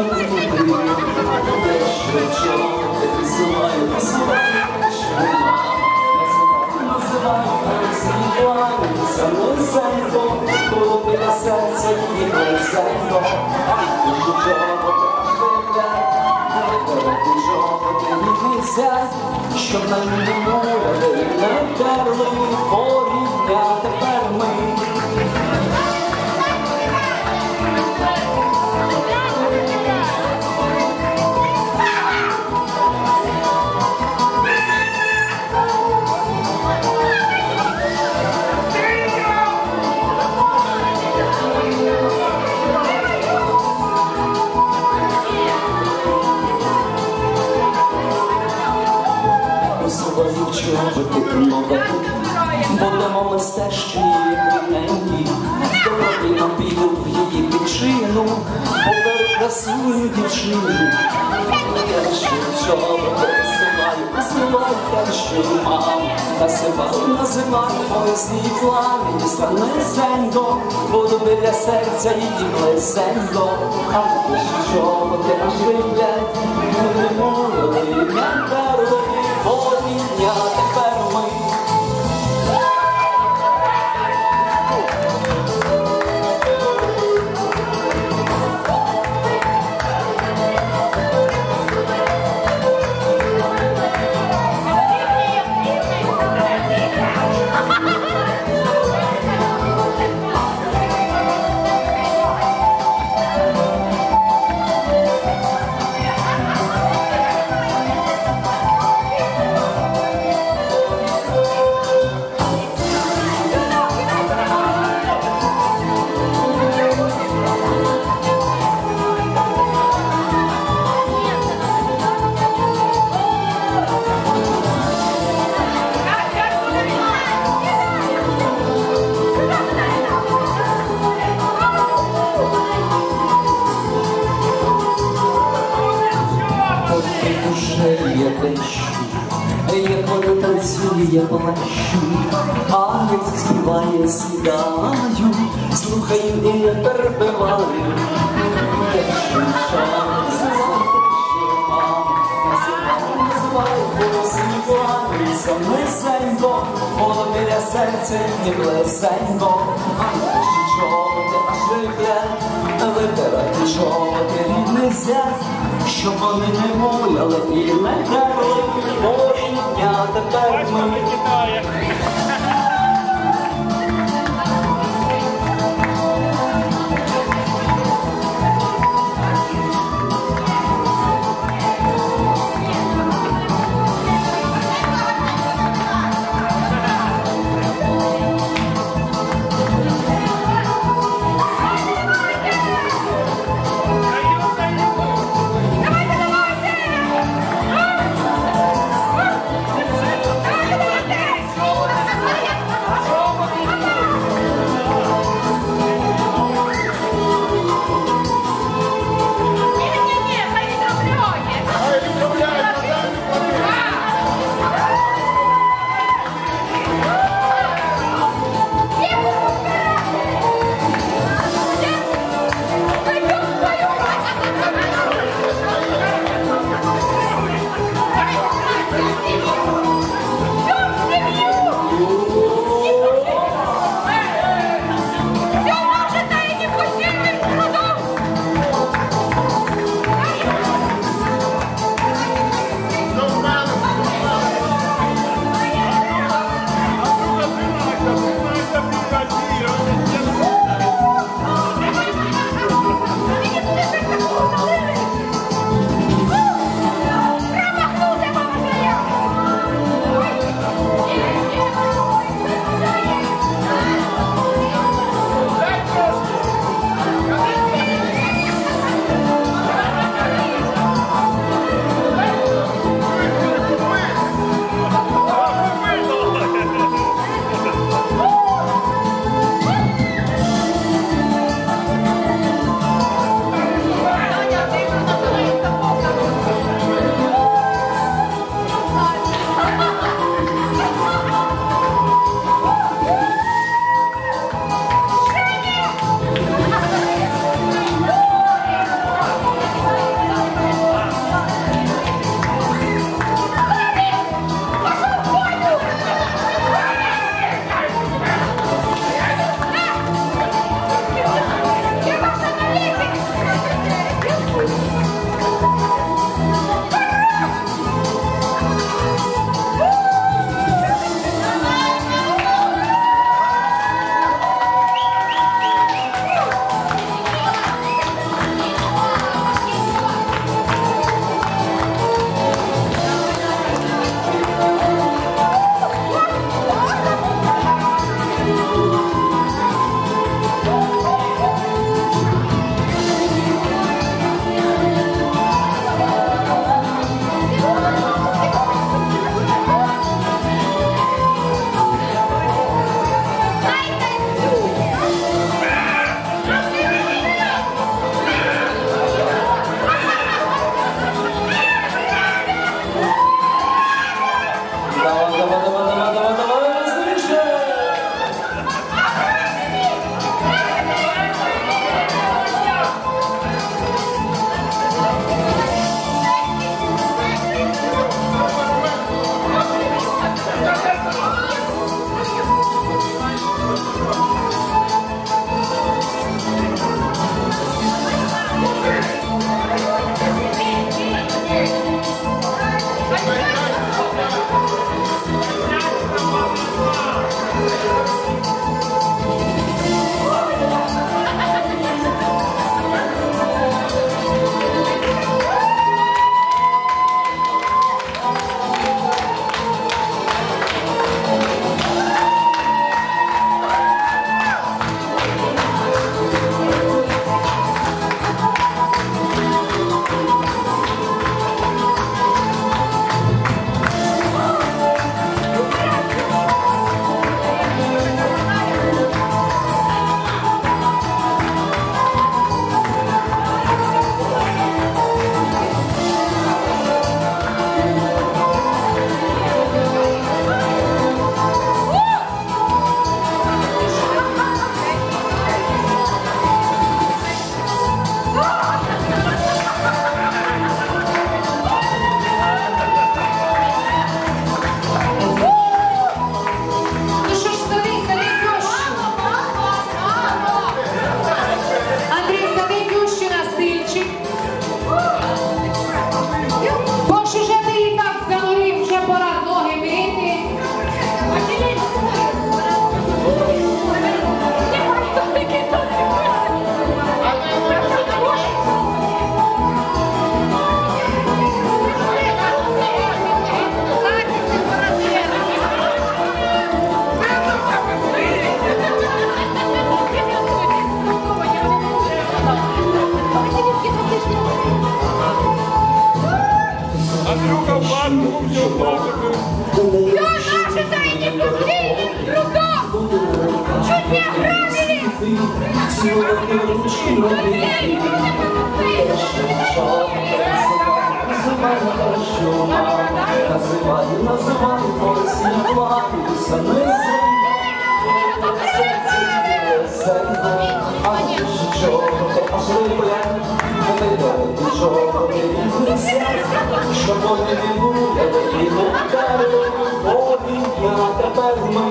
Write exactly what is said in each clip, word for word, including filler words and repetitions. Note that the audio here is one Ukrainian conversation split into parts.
Щоб на ньому не терли коріння, тепер ми. Чоботи новати, будемо ми стежчині рівненькі, добротні нам підуть в її печину, поперу красую дівчину. Я ще чоботи посилаю, посилаю те, що мам, насипаю, називаю мої світла, станесенько, буду біля серця її близенько, а наші чоботи аж виглядь, не молоді, не перли. Коріння тепер ми. Я дещу, як вода танцює, я плачу, а як заспіває, сідаю, слухаю і не перебиваю. Дещу, шар, самисенько, воно біля серця і близенько, а наші чоботи аж виглядь, витирати чоботи рідний зять, щоб вони не муляли і не терли, коріння тепер ми. наши зайки пустили! Рудок! Чуть не ограбили! Називай, називай, посіваюся низом. А нічого, аж рибле, не дай нічого не віднесе, щоб вони не були, і не вдарили, обійня тепер ми.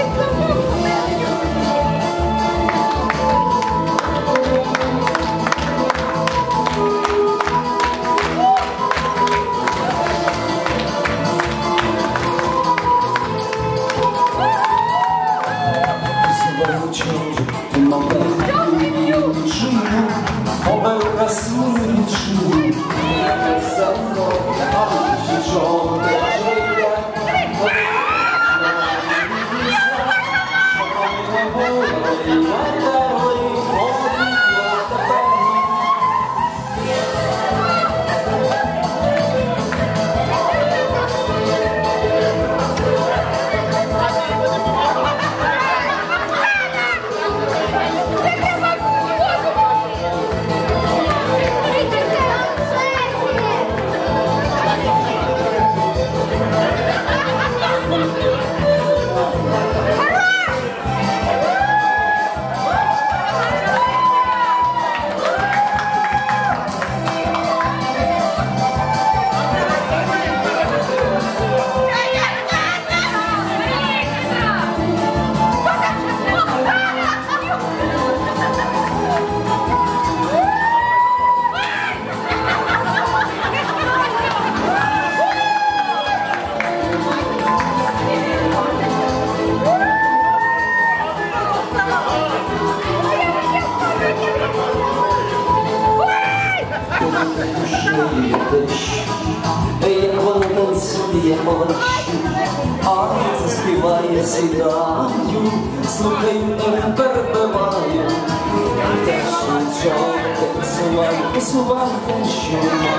Як вона танцює молодші, а заспіває сідаю, слухай, не перебиваю. Те, що танцювай, посувай, те, що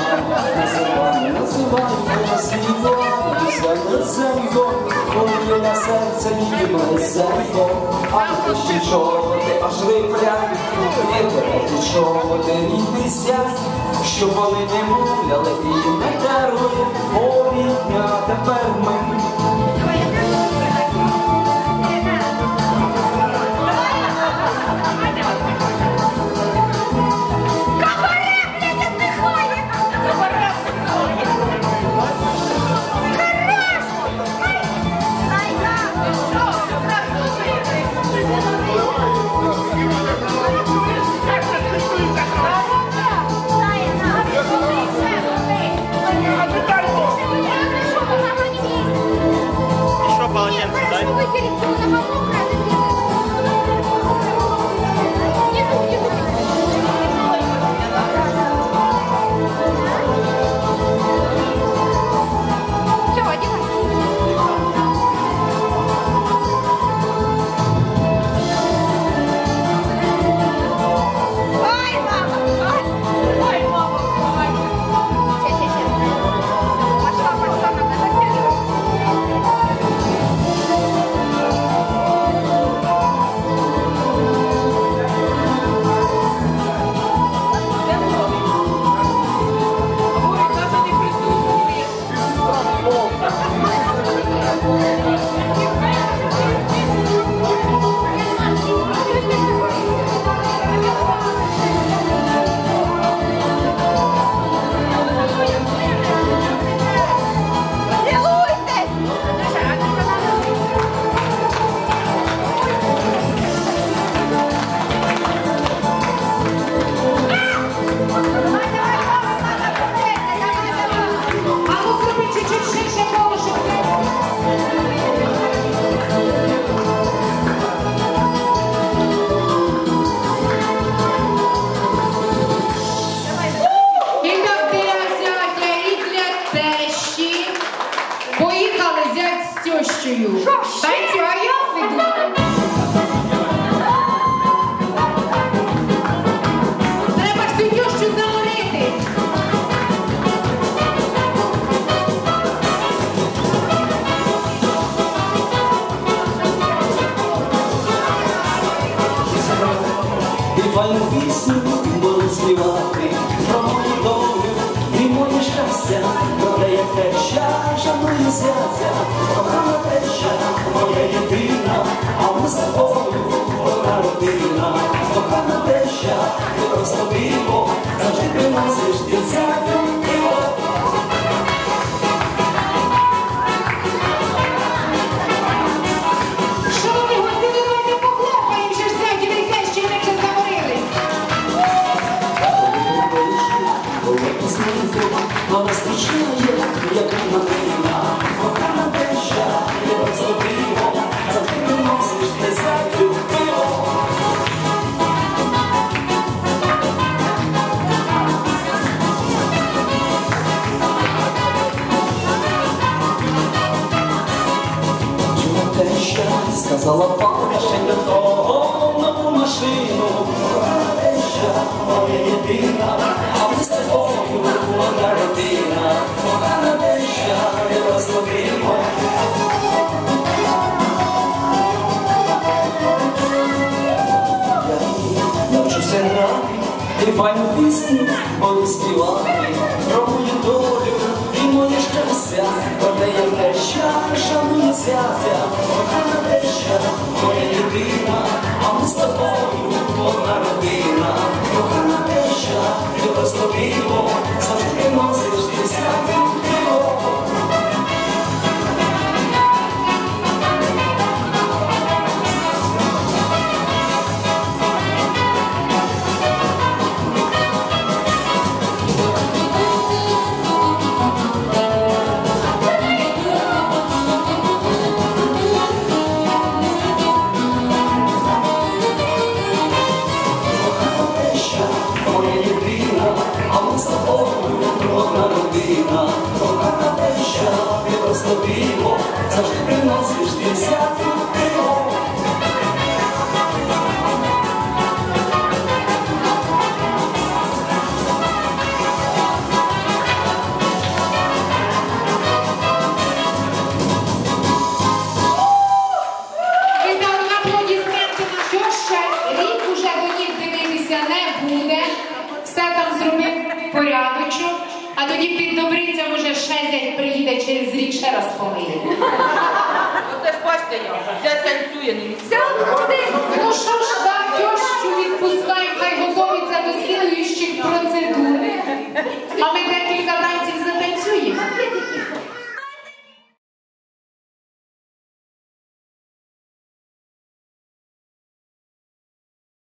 називай, називай, наспіваюся низенько, коли на серце її близенько. А ти ще чого ти аж випряй, не бере нічого ти ріднися, щоб вони не мовляли і не дарли, обійня тепер ми. теща, ти просто диво, завжди приносиш десятку пиво. Шановні гості, давайте похлопаємо, що ж зяті від тещі вони вже заморились. Вона зустрічає, як Марина, кохана теща, ти просто диво, завжди приносиш десятку пиво. Сказала папа, ще до того нову машину. Кохана теща, моя єдина, а ми з тобою одна родина. Кохана теща, не розловимо. Я навчуся грати і файну пісню буду співати про мою долю і моє щастя, проте я теща, шаную зятя. Кохана теща, моя єдина, а ми з тобою одна родина. Кохана теща, ти просто диво, завжди приносиш десятку пиво. Кохана теща, ти просто диво, завжди приносиш десятку пиво. Віддали аплодисменти на теща. Рік уже до них дивитися не буде. Все там зробив порядочок. А тоді під Добрицям уже ще зять приїде через рік, ще раз помиє. Оце ж бачите я, взять танцює, не місця. Ну що ж, так, тещу відпускаємо, хай